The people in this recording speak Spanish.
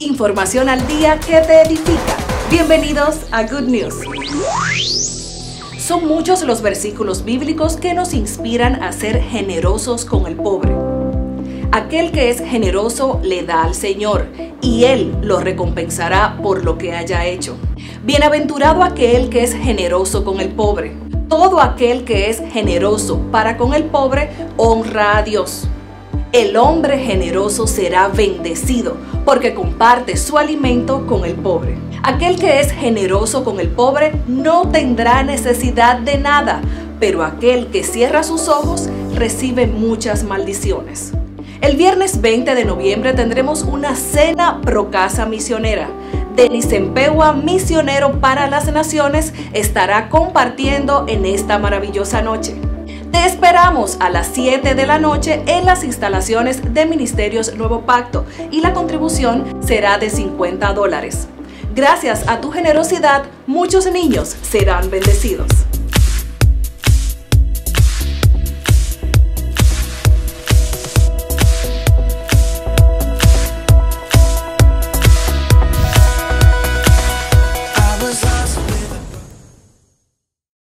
Información al día que te edifica. Bienvenidos a Good News. Son muchos los versículos bíblicos que nos inspiran a ser generosos con el pobre. Aquel que es generoso le da al Señor, y Él lo recompensará por lo que haya hecho. Bienaventurado aquel que es generoso con el pobre. Todo aquel que es generoso para con el pobre honra a Dios. El hombre generoso será bendecido porque comparte su alimento con el pobre. Aquel que es generoso con el pobre no tendrá necesidad de nada, pero aquel que cierra sus ojos recibe muchas maldiciones. El viernes 20 de noviembre tendremos una cena pro casa misionera. Denis Empegua, misionero para las naciones, estará compartiendo en esta maravillosa noche. Te esperamos a las 7 de la noche en las instalaciones de Ministerios Nuevo Pacto y la contribución será de $50. Gracias a tu generosidad, muchos niños serán bendecidos.